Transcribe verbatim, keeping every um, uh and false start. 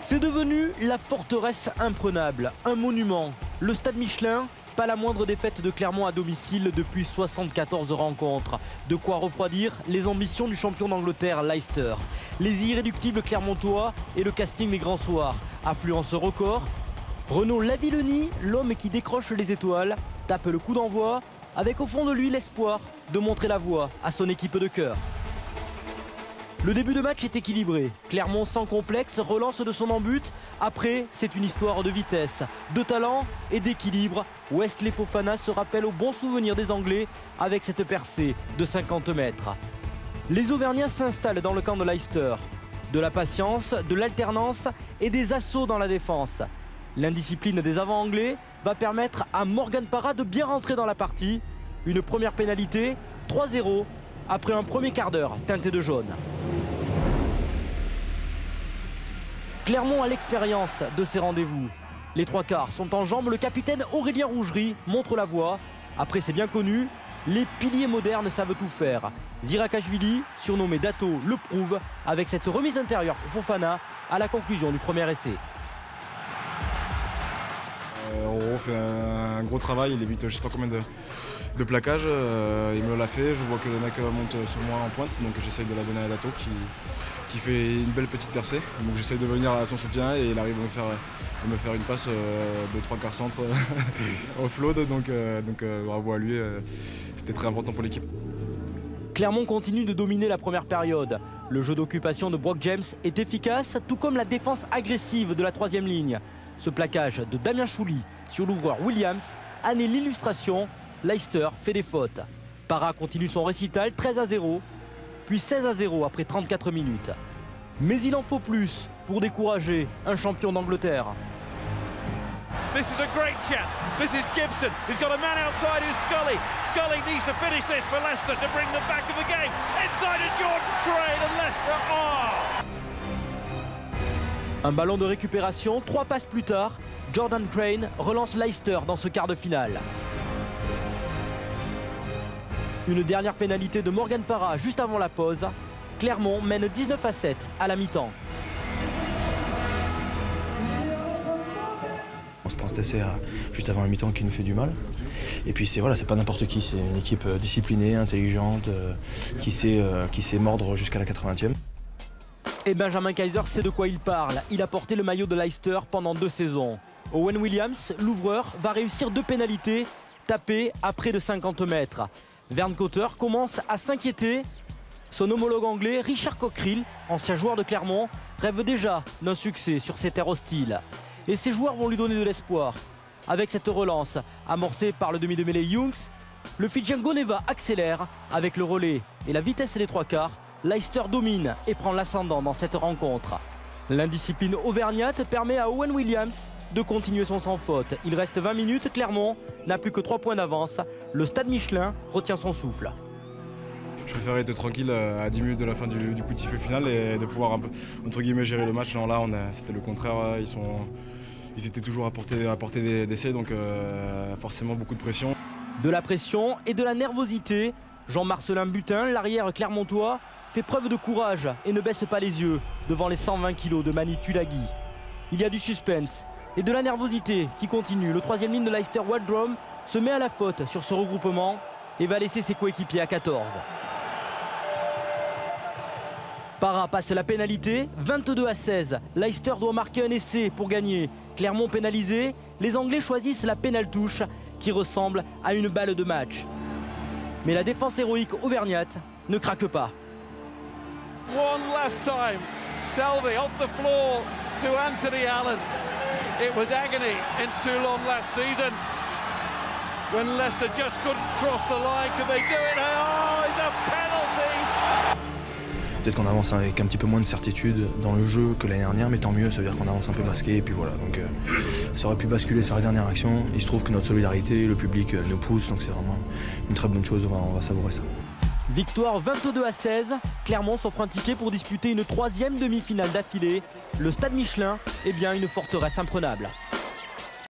C'est devenu la forteresse imprenable, un monument. Le stade Michelin, pas la moindre défaite de Clermont à domicile depuis soixante-quatorze rencontres. De quoi refroidir les ambitions du champion d'Angleterre, Leicester. Les irréductibles Clermontois et le casting des grands soirs. Affluence record. Renaud Lavillenie, l'homme qui décroche les étoiles, tape le coup d'envoi, avec au fond de lui l'espoir de montrer la voie à son équipe de cœur. Le début de match est équilibré. Clermont sans complexe relance de son en-but. Après, c'est une histoire de vitesse, de talent et d'équilibre. Wesley Fofana se rappelle au bon souvenir des Anglais avec cette percée de cinquante mètres. Les Auvergnats s'installent dans le camp de Leicester. De la patience, de l'alternance et des assauts dans la défense. L'indiscipline des avants anglais va permettre à Morgan Parra de bien rentrer dans la partie. Une première pénalité, trois zéro, après un premier quart d'heure teinté de jaune. Clermont a l'expérience de ces rendez-vous. Les trois quarts sont en jambes, le capitaine Aurélien Rougerie montre la voie. Après, c'est bien connu, les piliers modernes savent tout faire. Zirakashvili, surnommé Dato, le prouve avec cette remise intérieure pour Fofana à la conclusion du premier essai. Euh, Roro fait un, un gros travail, il évite je sais pas combien de, de plaquages, euh, il me l'a fait, je vois que les mecs montent sur moi en pointe, donc j'essaye de la donner à Dato qui, qui fait une belle petite percée. Donc j'essaye de venir à son soutien et il arrive à me faire, à me faire une passe euh, de trois quarts centre offload, donc, euh, donc euh, bravo à lui, euh, c'était très important pour l'équipe. Clermont continue de dominer la première période. Le jeu d'occupation de Brock James est efficace, tout comme la défense agressive de la troisième ligne. Ce plaquage de Damien Chouli sur l'ouvreur Williams en est l'illustration. Leicester fait des fautes. Parra continue son récital, treize à zéro, puis seize à zéro après trente-quatre minutes. Mais il en faut plus pour décourager un champion d'Angleterre. This is a great chance. This is Gibson. He's got a man outside who's Scully. Scully needs to finish this for Leicester to bring them back in the game. Inside of Jordan Crane and Leicester are. Un ballon de récupération, trois passes plus tard, Jordan Crane relance Leicester dans ce quart de finale. Une dernière pénalité de Morgan Parra juste avant la pause. Clermont mène dix-neuf à sept à la mi-temps. On se prend cet essai juste avant la mi-temps qui nous fait du mal. Et puis c'est voilà, c'est pas n'importe qui, c'est une équipe disciplinée, intelligente, qui sait, qui sait mordre jusqu'à la quatre-vingtième. Et Benjamin Kaiser sait de quoi il parle. Il a porté le maillot de Leicester pendant deux saisons. Owen Williams, l'ouvreur, va réussir deux pénalités tapées à près de cinquante mètres. Vern Cotter commence à s'inquiéter. Son homologue anglais, Richard Cockerill, ancien joueur de Clermont, rêve déjà d'un succès sur ces terres hostiles. Et ces joueurs vont lui donner de l'espoir. Avec cette relance amorcée par le demi de mêlée Youngs, le Fidjien Goneva accélère avec le relais et la vitesse des trois quarts. Leicester domine et prend l'ascendant dans cette rencontre. L'indiscipline auvergnate permet à Owen Williams de continuer son sans faute. Il reste vingt minutes, Clermont n'a plus que trois points d'avance. Le stade Michelin retient son souffle. Je préférais être tranquille à dix minutes de la fin du, du coup de sifflet final et de pouvoir un peu, entre guillemets, gérer le match. Non, là, c'était le contraire. Ils, sont, ils étaient toujours à portée, à portée des essais, donc euh, forcément beaucoup de pression. De la pression et de la nervosité. Jean-Marcelin Butin, l'arrière clermontois, fait preuve de courage et ne baisse pas les yeux devant les cent vingt kilos de Manu Tulagi. Il y a du suspense et de la nervosité qui continue. Le troisième ligne de Leicester, Waldrom, se met à la faute sur ce regroupement et va laisser ses coéquipiers à quatorze. Parra passe la pénalité, vingt-deux à seize. Leicester doit marquer un essai pour gagner. Clermont pénalisé, les Anglais choisissent la pénale touche qui ressemble à une balle de match. Mais la défense héroïque auvergnate ne craque pas. One last time, Selvey off the floor to Anthony Allen. It was agony in Toulon last season when Leicester just couldn't cross the line. Could they do it? Oh, it's a penalty! Peut-être qu'on avance avec un petit peu moins de certitude dans le jeu que l'année dernière, mais tant mieux, ça veut dire qu'on avance un peu masqué, et puis voilà. Donc euh, ça aurait pu basculer sur la dernière action. Il se trouve que notre solidarité, le public euh, nous pousse, donc c'est vraiment une très bonne chose, on va, on va savourer ça. Victoire vingt-deux à seize, Clermont s'offre un ticket pour disputer une troisième demi-finale d'affilée. Le stade Michelin est bien une forteresse imprenable.